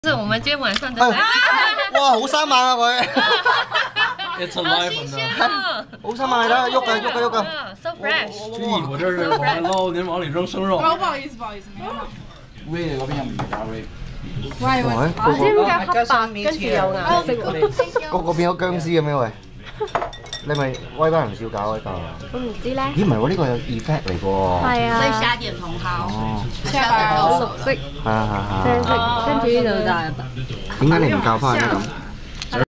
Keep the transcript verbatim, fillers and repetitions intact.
是我們今天晚上的。 哇，好生猛啊佢 ！It's alive 啊！ 好生猛，你睇下喐㗎喐㗎喐㗎 ，so fresh。 咦，我這是完撈，您往裡扔生肉。 哦，不好意思，不好意思，沒有。 Ray 嗰邊有唔加 Ray。 喂喂， 我知點解黑白跟住有顏色喎？ 個個變咗僵屍咁樣喂！你咪威班人少搞呢個？ 我唔知咧。 咦唔係喎，呢個有 effect 嚟㗎喎。 係啊。 所以加點茼蒿， 哦。 加點豆綠色。 係係係。 青色，跟住呢度就係。 點解你唔教翻佢咧咁？